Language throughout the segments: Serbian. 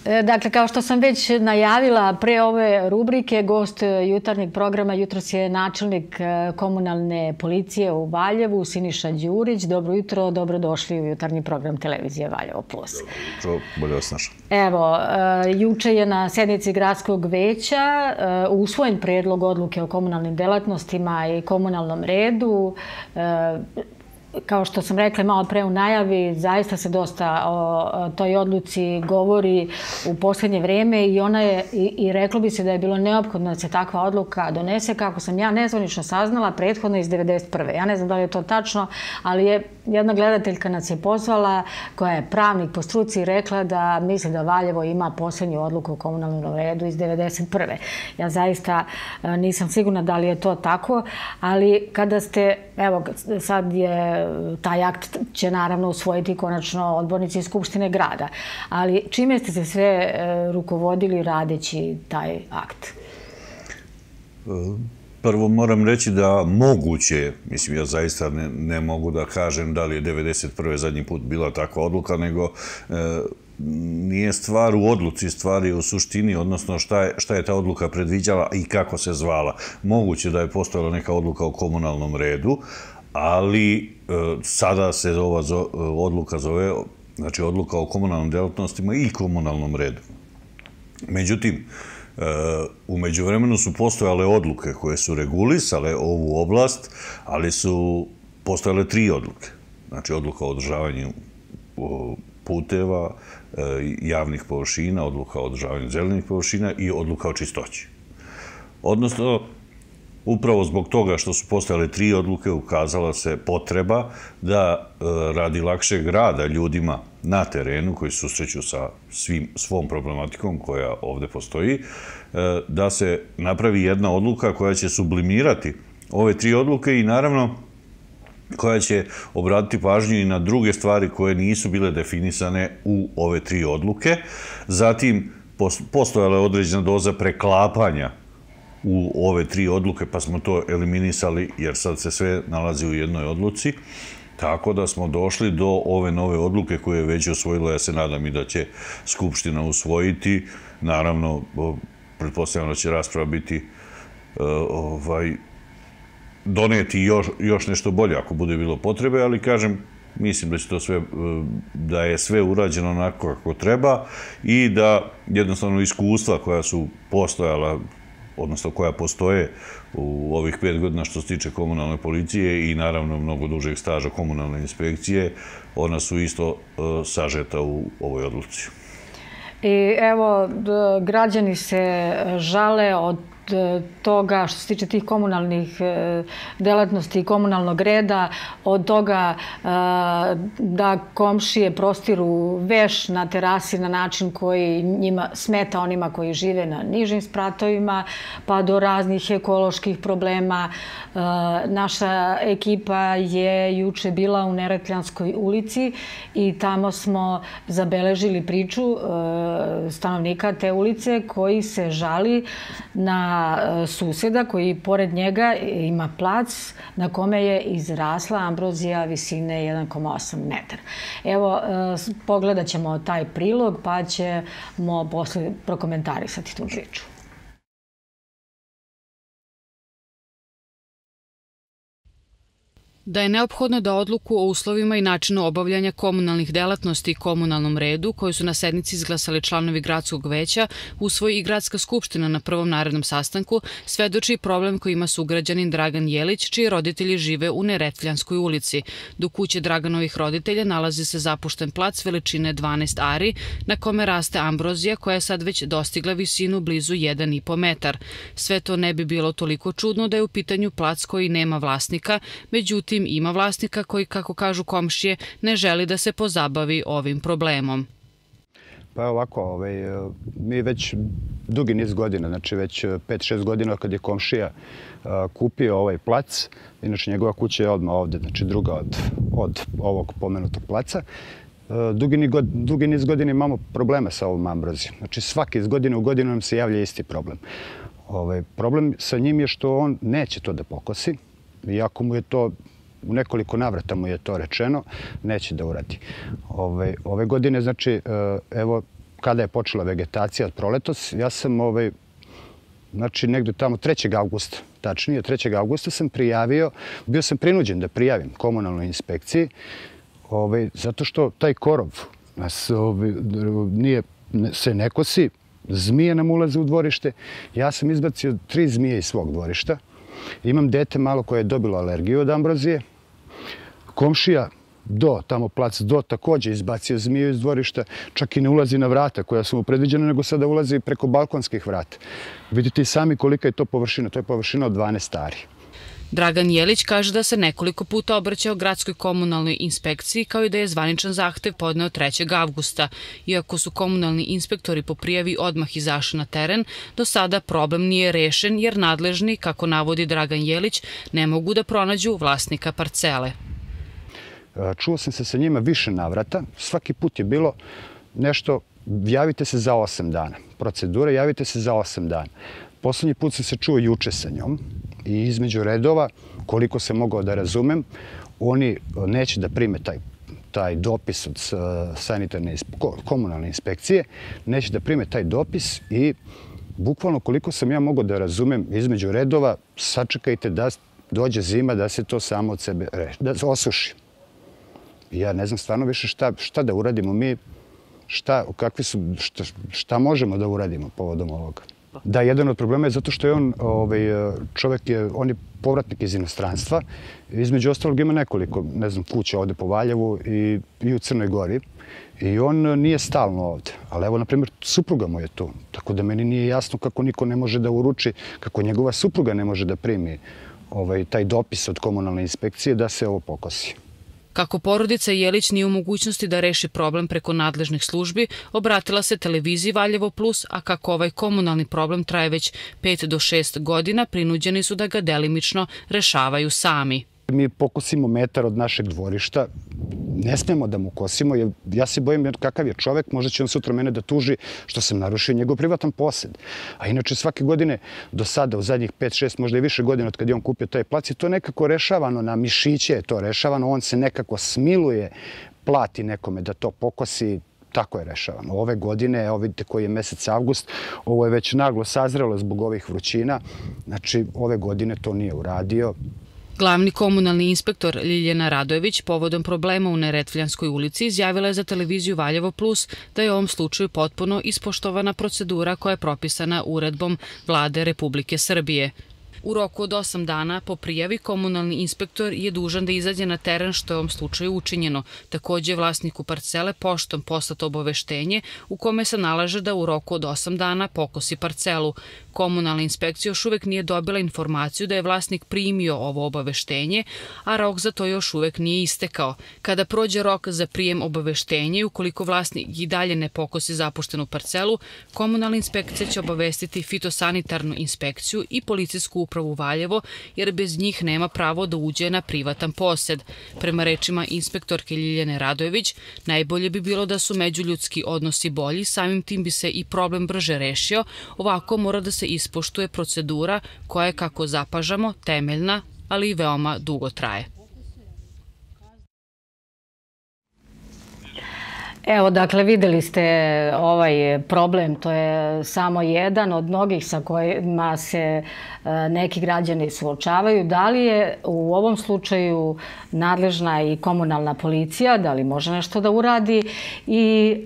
Dakle, kao što sam već najavila pre ove rubrike, gost jutarnjeg programa jutros je načelnik komunalne policije u Valjevu, Siniša Đurić. Dobro jutro, dobrodošli u jutarnji program televizije Valjevo Plus. Dobro jutro, bolje vas našao. Evo, juče je na sednici gradskog veća usvojen predlog odluke o komunalnim delatnostima i komunalnom redu. Kao što sam rekla malo pre u najavi, zaista se dosta o toj odluci govori u posljednje vreme i ona je, i reklo bi se da je bilo neophodno da se takva odluka donese, kako sam ja nezvanično saznala, prethodno iz 1991. Ja ne znam da li je to tačno, ali je jedna gledateljka nas je pozvala, koja je pravnik po struci i rekla da misli da Valjevo ima posljednju odluku o komunalnom redu iz 1991. Ja zaista nisam sigurna da li je to tako, ali kada ste, evo sad je taj akt će naravno usvojiti konačno odbornici Skupštine grada. Ali čime ste se sve rukovodili radeći taj akt? Prvo moram reći da moguće, mislim ja zaista ne mogu da kažem da li je 1991. zadnji put bila takva odluka, nego nije stvar u odluci, stvar je u suštini, odnosno šta je ta odluka predviđala i kako se zvala. Moguće da je postojala neka odluka o komunalnom redu, ali sada se ova odluka zove, znači odluka o komunalnim delatnostima i komunalnom redu. Međutim, u međuvremenu su postojale odluke koje su regulisale ovu oblast, ali su postojale 3 odluke. Znači odluka o održavanju puteva, javnih površina, odluka o održavanju zelenih površina i odluka o čistoći. Odnosno, upravo zbog toga što su postojale 3 odluke ukazala se potreba da radi lakšeg rada ljudima na terenu koji se susreću sa svom problematikom koja ovde postoji, da se napravi jedna odluka koja će sublimirati ove 3 odluke i naravno koja će obratiti pažnju i na druge stvari koje nisu bile definisane u ove 3 odluke. Zatim, postojala je određena doza preklapanja u ove 3 odluke, pa smo to eliminisali jer sad se sve nalazi u jednoj odluci. Tako da smo došli do ove nove odluke koje je već usvojila, ja se nadam i da će Skupština usvojiti. Naravno, pretpostavljam da će rasprava biti doneti još nešto bolje ako bude bilo potrebe, ali kažem, mislim da će to sve, da je sve urađeno onako kako treba i da jednostavno iskustva koja su postojala, odnosno koja postoje u ovih 5 godina što se tiče komunalne policije i naravno mnogo dužeg staža komunalne inspekcije, ona su isto sažeta u ovoj odluci. I evo, građani se žale od toga što se tiče tih komunalnih delatnosti i komunalnog reda, od toga da komšije prostiru veš na terasi na način koji njima smeta onima koji žive na nižim spratovima, pa do raznih ekoloških problema. Naša ekipa je juče bila u Neretljanskoj ulici i tamo smo zabeležili priču stanovnika te ulice koji se žali na suseda koji pored njega ima plac na kome je izrasla ambrozija visine 1,8 metara. Evo, pogledat ćemo taj prilog pa ćemo posle prokomentarisati tu priču. Da je neophodno da odluku o uslovima i načinu obavljanja komunalnih delatnosti i komunalnom redu, koju su na sednici izglasali članovi gradskog veća, usvoji i gradska skupština na prvom narednom sastanku, svedoči problem koji ima sugrađanin Dragan Jelić, čiji roditelji žive u Neretljanskoj ulici. Do kuće Draganovih roditelja nalazi se zapušten plac veličine 12 ari, na kome raste ambrozija koja je sad već dostigla visinu blizu 1,5 metar. Sve to ne bi bilo toliko čudno da je u pitanju plac koji nema vlasnika, međutim ima vlasnika koji, kako kažu komšije, ne želi da se pozabavi ovim problemom. Pa ovako, mi već dugi niz godina, znači već 5-6 godina kad je komšija kupio ovaj plac, inače njegova kuća je odmah ovde, znači druga od ovog pomenutog placa, dugi niz godina imamo problema sa ovom ambrozijom. Znači svaki iz godine u godinu nam se javlja isti problem. Problem sa njim je što on neće to da pokosi, iako mu je to u nekoliko navrata mu je to rečeno, neće da uradi. Ove godine, znači, evo, kada je počela vegetacija od proletos, ja sam znači negde tamo 3. augusta, tačnije 3. augusta sam prijavio, bio sam prinuđen da prijavim komunalnoj inspekciji, zato što taj korov nas se ne kosi, zmije nam ulaze u dvorište. Ja sam izbacio 3 zmije iz svog dvorišta. Imam dete malo koje je dobilo alergiju od ambrozije. Komšija tamo plac do, također izbacio zmiju iz dvorišta. Čak i ne ulazi na vrata koja su mu predviđena, nego sada ulazi preko balkonskih vrata. Vidite i sami kolika je to površina. To je površina od 12 ari. Dragan Jelić kaže da se nekoliko puta obraćao gradskoj komunalnoj inspekciji, kao i da je zvaničan zahtev podneo 3. avgusta. Iako su komunalni inspektori po prijavi odmah izašli na teren, do sada problem nije rešen jer nadležni, kako navodi Dragan Jelić, ne mogu da pronađu vlasnika parcele. Čuo sam se sa njima više navrata. Svaki put je bilo nešto, javite se za 8 dana. Procedura, javite se za 8 dana. Poslednji put sam se čuo juče sa njom i između redova, koliko sam mogao da razumem, oni neće da prime taj dopis od komunalne inspekcije, neće da prime taj dopis i bukvalno koliko sam ja mogao da razumem između redova, sačekajte da dođe zima, da se to samo od sebe osuši. Ja ne znam stvarno više šta da uradimo mi, šta možemo da uradimo povodom ovoga. Da, jedan od problema je zato što je on, on je povratnik iz inostranstva. Između ostalog ima nekoliko, ne znam, kuća ovde po Valjevu i u Crnoj Gori. I on nije stalno ovde. Ali evo, na primjer, supruga mu je tu. Tako da meni nije jasno kako niko ne može da uruči, kako njegova supruga ne može da primi taj dopis od komunalne inspekcije da se ovo pokosi. Kako porodica Jelić nije u mogućnosti da reši problem preko nadležnih službi, obratila se televiziji Valjevo Plus, a kako ovaj komunalni problem traje već 5 do 6 godina, prinuđeni su da ga delimično rešavaju sami. Mi pokosimo metar od našeg dvorišta, ne smemo da mu kosimo, jer ja se bojim kakav je čovek, možda će on sutra mene da tuži što sam narušio njegov privatan posed. A inače svake godine do sada, u zadnjih 5-6, možda i više godina od kada je on kupio taj plac, je to nekako rešavano, na mišiće je to rešavano, on se nekako smiluje, plati nekome da to pokosi, tako je rešavano. Ove godine, evo vidite koji je mesec avgust, ovo je već naglo sazrelo zbog ovih vrućina, znači ove godine to nije uradio. Glavni komunalni inspektor Ljiljana Radojević povodom problema u Neretvljanskoj ulici izjavila je za televiziju Valjevo Plus da je u ovom slučaju potpuno ispoštovana procedura koja je propisana uredbom Vlade Republike Srbije. U roku od 8 dana po prijavi komunalni inspektor je dužan da izađe na teren, što je u ovom slučaju učinjeno. Takođe, vlasniku parcele poštom poslato obaveštenje u kome se nalaže da u roku od 8 dana pokosi parcelu. Komunalna inspekcija još uvek nije dobila informaciju da je vlasnik primio ovo obaveštenje, a rok za to još uvek nije istekao. Kada prođe rok za prijem obaveštenja i ukoliko vlasnik i dalje ne pokosi zapuštenu parcelu, komunalna inspekcija će obavestiti fitosanitarnu inspekciju i policijsku upravu Valjevo, jer bez njih nema pravo da uđe na privatan posed. Prema rečima inspektorke Ljiljane Radojević, najbolje bi bilo da su međuljudski odnosi bolji, samim tim bi se i problem brže rešio, ovako mora da se ispoštuje procedura koja je, kako zapažamo, temeljna, ali i veoma dugo traje. Evo, dakle, videli ste ovaj problem, to je samo jedan od mnogih sa kojima se neki građani suočavaju. Da li je u ovom slučaju nadležna i komunalna policija, da li može nešto da uradi i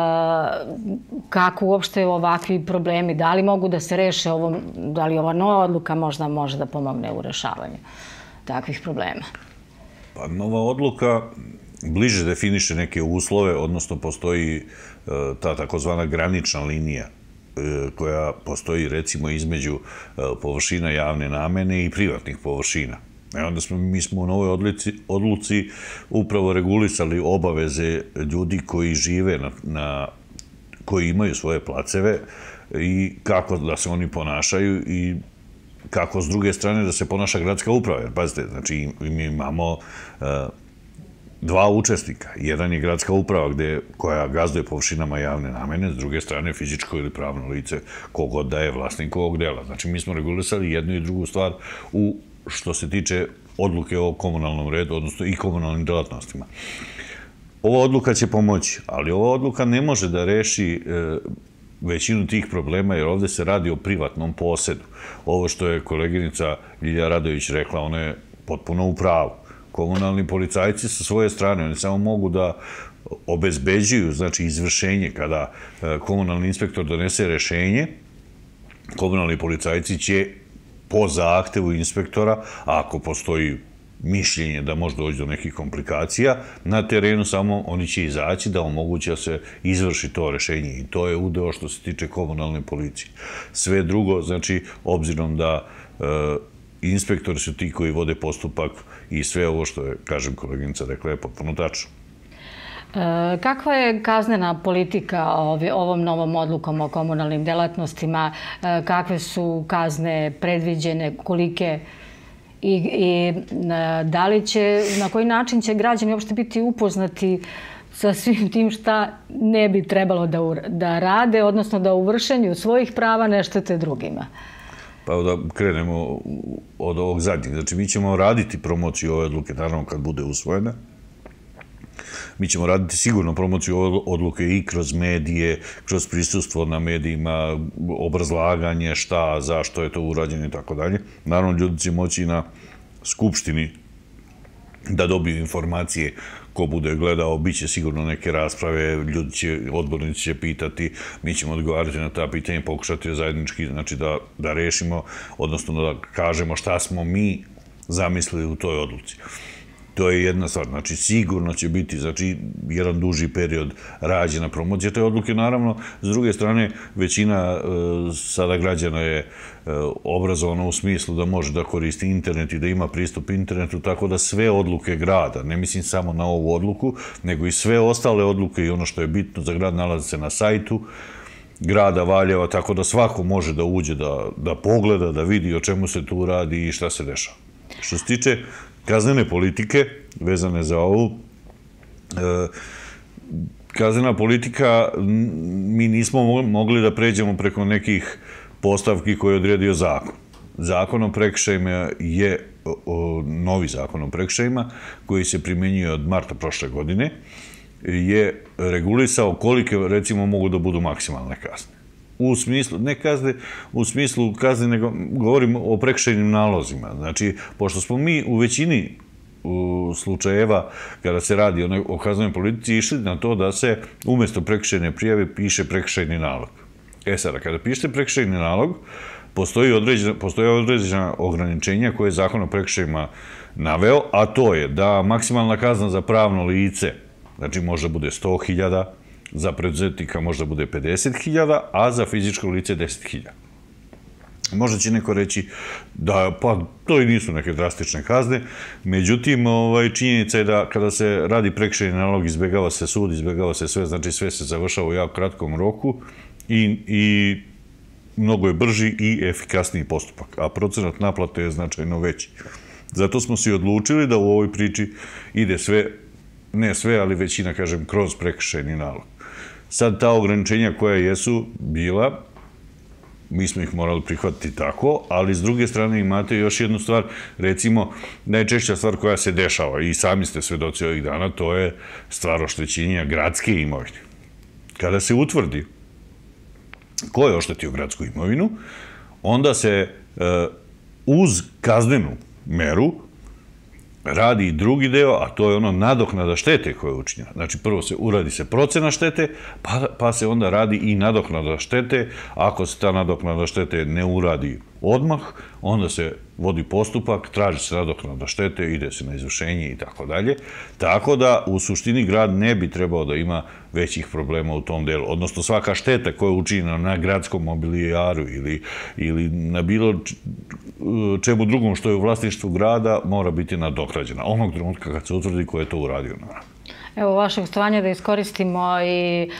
kako uopšte ovakvi problemi, da li mogu da se reše ovom, da li ova nova odluka možda može da pomogne u rešavanju takvih problema? Pa nova odluka bliže definiše neke uslove, odnosno postoji ta takozvana granična linija koja postoji recimo između površina javne namene i privatnih površina. Onda mi smo u novoj odluci upravo regulisali obaveze ljudi koji žive, koji imaju svoje placeve i kako da se oni ponašaju i kako s druge strane da se ponaša gradska uprava. Jer pazite, znači mi imamo dva učesnika. Jedan je gradska uprava koja gazduje površinama javne namene, s druge strane fizičko ili pravno lice kogod da je vlasnik ovog dela. Znači mi smo regulisali jednu i drugu stvar što se tiče odluke o komunalnom redu, odnosno i komunalnim delatnostima. ova odluka će pomoći, ali ova odluka ne može da reši većinu tih problema, jer ovde se radi o privatnom posedu. Ovo što je koleginica Ljilja Radović rekla, ona je potpuno u pravu. Komunalni policajci sa svoje strane, oni samo mogu da obezbeđuju, znači, izvršenje. Kada komunalni inspektor donese rešenje, komunalni policajci će po zahtevu inspektora, ako postoji mišljenje da može doći do nekih komplikacija, na terenu samo oni će izaći da omoguće da se izvrši to rešenje. I to je udeo što se tiče komunalne policije. Sve drugo, znači, obzirom da inspektori su ti koji vode postupak i sve ovo što je, kažem, koleginica rekla, je potpuno tačno. Kakva je kaznena politika ovom novom odlukom o komunalnim delatnostima? Kakve su kazne predviđene, kolike i da li će, na koji način će građani uopšte biti upoznati sa svim tim šta ne bi trebalo da rade, odnosno da u vršenju svojih prava ne štete drugima? Pa da krenemo od ovog zadnjeg. Znači, mi ćemo raditi promociju ove odluke, naravno kad bude usvojena. Mi ćemo raditi sigurno promociju ove odluke i kroz medije, kroz prisustvo na medijima, obrazlaganje šta, zašto je to urađeno i tako dalje. Naravno, ljudi će moći na Skupštini da dobiju informacije. Ko bude gledao, bit će sigurno neke rasprave, ljudi će, odbornici će pitati, mi ćemo odgovarati na ta pitanja i pokušati zajednički, znači da rešimo, odnosno da kažemo šta smo mi zamislili u toj odluci. To je jedna stvar. Znači, sigurno će biti, znači, jedan duži period rađena promocija te odluke. Naravno, s druge strane, većina sada građana je obrazovana u smislu da može da koristi internet i da ima pristup internetu, tako da sve odluke grada, ne mislim samo na ovu odluku, nego i sve ostale odluke i ono što je bitno za grad nalazi se na sajtu grada Valjeva, tako da svako može da uđe, da pogleda, da vidi o čemu se tu radi i šta se dešava. Što se tiče kaznene politike, vezane za ovu, kaznena politika, mi nismo mogli da pređemo preko nekih postavki koje je odredio zakon. Zakon o prekršajima je, novi zakon o prekršajima, koji se primenjuje od marta prošle godine, je regulisao kolike, recimo, mogu da budu maksimalne kazne. U smislu, ne kazne, u smislu kazne, nego govorim o prekršajnim nalozima. Znači, pošto smo mi u većini slučajeva, kada se radi o kaznenoj politici, išli na to da se umjesto prekršajne prijave piše prekršajni nalog. Sada, kada pišete prekršajni nalog, postoje određena ograničenja koje je zakon o prekršajima naveo, a to je da maksimalna kazna za pravno lice, znači možda bude 100.000, za preduzetnika možda bude 50.000, a za fizičko lice 10.000. Možda će neko reći da pa to i nisu neke drastične kazne, međutim činjenica je da kada se radi prekršajni nalog izbegava se sud, izbegava se sve, znači sve se završava u jako kratkom roku i mnogo je brži i efikasniji postupak, a procenat naplate je značajno veći. Zato smo se odlučili da u ovoj priči ide sve, ne sve, ali većina, kažem, kroz prekršajni nalog. Sad ta ograničenja koja jesu bila, mi smo ih morali prihvatiti tako, ali s druge strane imate još jednu stvar, recimo, najčešća stvar koja se dešava, i sami ste svedoci ovih dana, to je stvar oštećenja gradske imovine. Kada se utvrdi ko je oštetio gradsku imovinu, onda se uz kaznenu meru radi i drugi deo, a to je ono nadoknada štete koja je učinjena. Znači, prvo uradi se procena štete, pa se onda radi i nadoknada štete. Ako se ta nadoknada štete ne uradi odmah, onda se vodi postupak, traži se nadoknada štete, ide se na izvršenje i tako dalje. Tako da, u suštini, grad ne bi trebao da ima većih problema u tom delu. Odnosno, svaka šteta koja je učinjena na gradskom mobilijaru ili na bilo čemu drugom što je u vlasništvu grada mora biti nadoknađena. Onog trenutka kad se utvrdi ko je to uradio, naravno. Evo, vaše gostovanje da iskoristimo i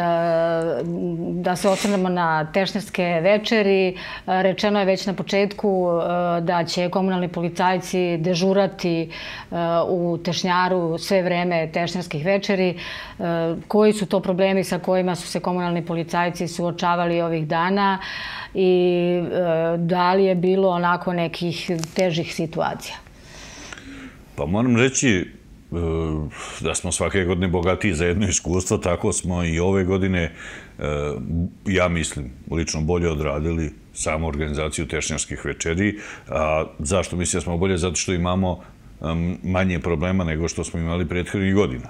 da se osvrnemo na Tešnjarske večeri. Rečeno je već na početku da će komunalni policajci dežurati u Tešnjaru sve vreme Tešnjarskih večeri. Koji su to problemi sa kojima su se komunalni policajci suočavali ovih dana i da li je bilo onako nekih težih situacija? Pa moram reći da smo svake godine bogatiji za jedno iskustvo, tako smo i ove godine, ja mislim, lično bolje odradili samu organizaciju tešnjarskih večeri. A zašto mislim da smo bolje? Zato što imamo manje problema nego što smo imali prethodnih godina.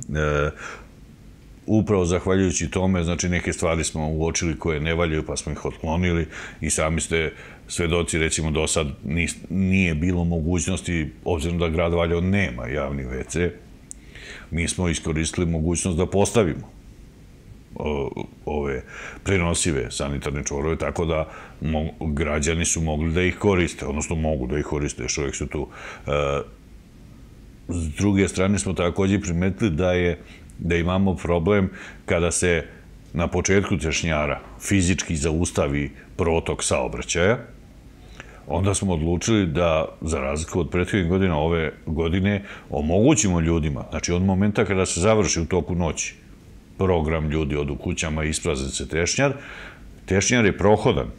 Upravo zahvaljujući tome, znači neke stvari smo uočili koje ne valjaju pa smo ih otklonili i sami ste svedoci, recimo do sad nije bilo mogućnosti, obzirom da grad Valjevo nema javni WC, mi smo iskoristili mogućnost da postavimo ove prenosive sanitarne čvorove, tako da građani su mogli da ih koriste, odnosno mogu da ih koriste, još uvijek su tu. S druge strane smo također primetili da imamo problem kada se na početku tešnjara fizički zaustavi protok saobraćaja. Onda smo odlučili da, za razliku od prethodnih godina, ove godine omogućimo ljudima, znači od momenta kada se završi u toku noći program, ljudi odu kućama i isprazni se tešnjar, tešnjar je prohodan.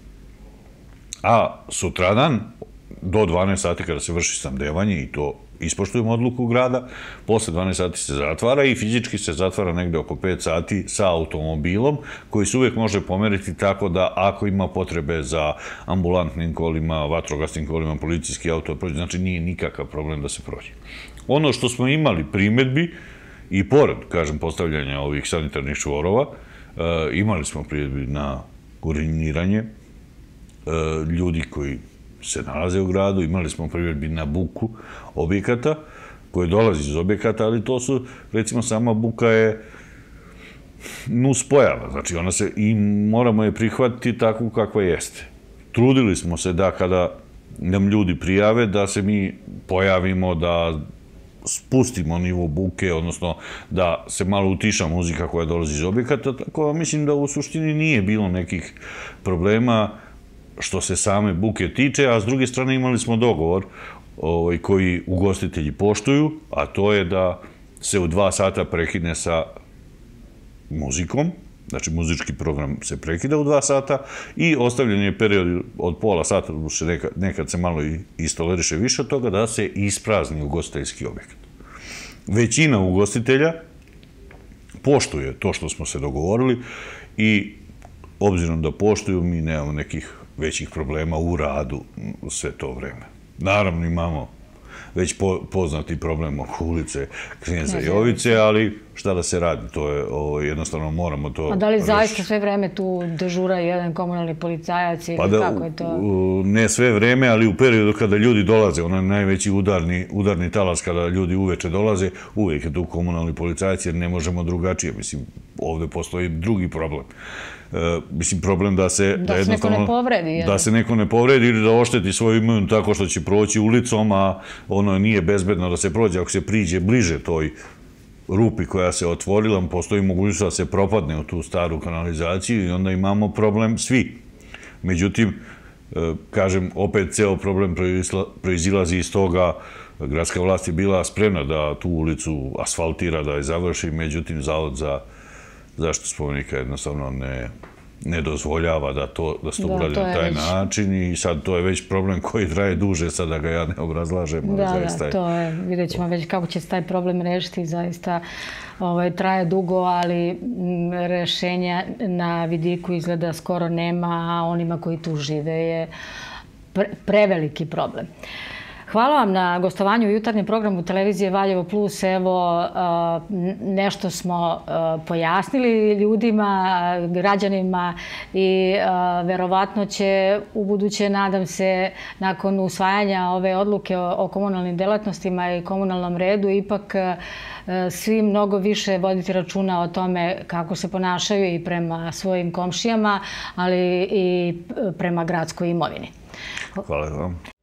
A sutradan, do 12 sati kada se vrši snabdevanje, i to ispoštujemo odluku grada, posle 12 sati se zatvara i fizički se zatvara negde oko 5 sati sa automobilom, koji se uvijek može pomeriti tako da ako ima potrebe za ambulantnim kolima, vatrogasnim kolima, policijski auto, znači nije nikakav problem da se prođe. Ono što smo imali primedbi, i pored, kažem, postavljanja ovih sanitarnih čvorova, imali smo primedbi na uriniranje ljudi koji se nalaze u gradu, imali smo primjedbi na buku objekata koje dolazi iz objekata, ali to su, recimo, sama buka je nuspojava, znači ona se, i moramo je prihvatiti takvu kakva jeste. Trudili smo se da kada nam ljudi prijave, da se mi pojavimo, da spustimo nivo buke, odnosno da se malo utiša muzika koja dolazi iz objekata, tako mislim da u suštini nije bilo nekih problema što se same buke tiče, a s druge strane imali smo dogovor koji ugostitelji poštuju, a to je da se u 2 sata prekine sa muzikom, znači muzički program se prekida u 2 sata i ostavljen je period od pola sata, nekad se malo istoleriše više od toga, da se isprazni ugostiteljski objekat. Većina ugostitelja poštuje to što smo se dogovorili i obzirom da poštuju, mi nemamo nekih većih problema u radu sve to vreme. Naravno imamo već poznati problem oko ulice Kneza Jovice, ali šta da se radi, to je jednostavno moramo to... A da li zaista sve vreme tu dežura jedan komunalni policajac ili kako je to? Ne sve vreme, ali u periodu kada ljudi dolaze, onaj najveći udarni talas kada ljudi uveče dolaze, uvijek je tu komunalni policajac jer ne možemo drugačije. Mislim, ovdje postoji drugi problem. Mislim, problem da se neko ne povredi ili da ošteti svoju imovinu tako što će proći ulicom, a ono nije bezbedno da se prođe. Ako se priđe bliže toj rupi koja se otvorila, postoji mogućnost da se propadne u tu staru kanalizaciju i onda imamo problem svi. Međutim, kažem, opet ceo problem proizilazi iz toga, gradska vlast je bila spremna da tu ulicu asfaltira, da je završi, međutim, Zavod za zaštitu spomenika jednostavno ne dozvoljava da se to uradi na taj način i sad to je već problem koji traje duže, sad da ga ja ne obrazlažem. Da, to je, vidjet ćemo već kako će se taj problem rešiti, zaista traje dugo, ali rešenja na vidiku izgleda skoro nema, a onima koji tu žive je preveliki problem. Hvala vam na gostovanju u jutarnjem programu televizije Valjevo Plus. Evo, nešto smo pojasnili ljudima, građanima i verovatno će u buduće, nadam se, nakon usvajanja ove odluke o komunalnim delatnostima i komunalnom redu, ipak svi mnogo više voditi računa o tome kako se ponašaju i prema svojim komšijama, ali i prema gradskoj imovini. Hvala vam.